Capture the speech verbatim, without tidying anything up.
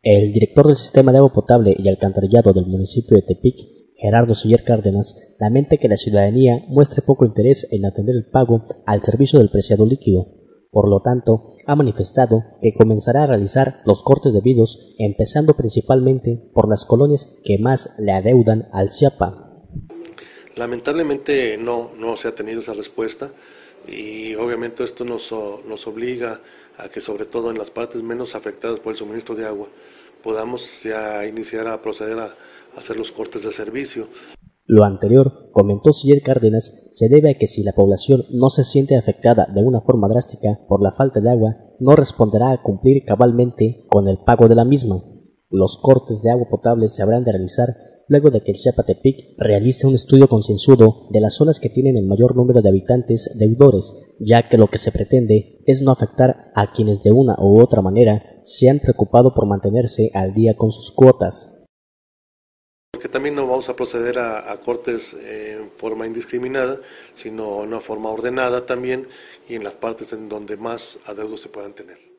El director del Sistema de Agua Potable y Alcantarillado del municipio de Tepic, Gerardo Siller Cárdenas, lamenta que la ciudadanía muestre poco interés en atender el pago al servicio del preciado líquido. Por lo tanto, ha manifestado que comenzará a realizar los cortes debidos, empezando principalmente por las colonias que más le adeudan al CIAPA. Lamentablemente no, no se ha tenido esa respuesta y obviamente esto nos, nos obliga a que, sobre todo en las partes menos afectadas por el suministro de agua, podamos ya iniciar a proceder a hacer los cortes de servicio. Lo anterior, comentó Siller Cárdenas, se debe a que si la población no se siente afectada de una forma drástica por la falta de agua, no responderá a cumplir cabalmente con el pago de la misma. Los cortes de agua potable se habrán de realizar luego de que el CIAPA Tepic realice un estudio concienzudo de las zonas que tienen el mayor número de habitantes deudores, ya que lo que se pretende es no afectar a quienes de una u otra manera se han preocupado por mantenerse al día con sus cuotas. Porque también no vamos a proceder a, a cortes eh, en forma indiscriminada, sino en una forma ordenada también y en las partes en donde más adeudos se puedan tener.